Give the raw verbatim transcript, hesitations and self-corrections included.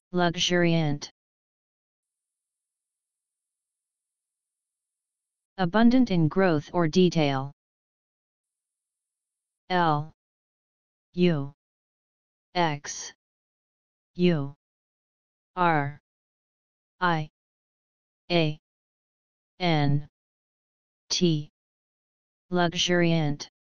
Luxuriant. Abundant in growth or detail. L U X U R I A N T. Luxuriant.